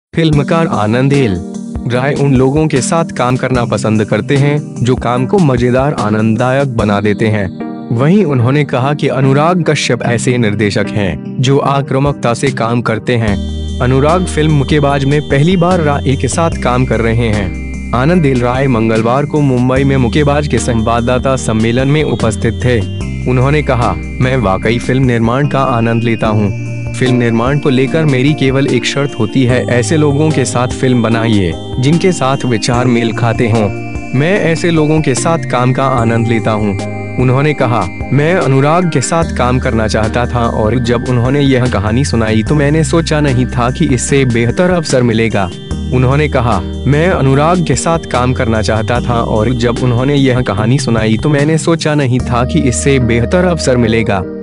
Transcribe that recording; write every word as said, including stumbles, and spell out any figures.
फिल्मकार आनंदेल राय उन लोगों के साथ काम करना पसंद करते हैं जो काम को मजेदार आनंददायक बना देते हैं। वहीं उन्होंने कहा कि अनुराग कश्यप ऐसे निर्देशक हैं जो आक्रामकता से काम करते हैं। अनुराग फिल्म मुक्केबाज में पहली बार राय के साथ काम कर रहे हैं। आनंदेल राय मंगलवार को मुंबई में मुक्केबाज के संवाददाता सम्मेलन में उपस्थित थे। उन्होंने कहा, मैं वाकई फिल्म निर्माण का आनंद लेता हूँ। फिल्म निर्माण को लेकर मेरी केवल एक शर्त होती है, ऐसे लोगों के साथ फिल्म बनाइए जिनके साथ विचार मेल खाते हों। मैं ऐसे लोगों के साथ काम का आनंद लेता हूं। उन्होंने कहा, मैं अनुराग के साथ काम करना चाहता था और जब उन्होंने यह कहानी सुनाई तो मैंने सोचा नहीं था कि इससे बेहतर अवसर मिलेगा। उन्होंने कहा, मैं अनुराग के साथ काम करना चाहता था और जब उन्होंने यह कहानी सुनाई तो मैंने सोचा नहीं था कि इससे बेहतर अवसर मिलेगा।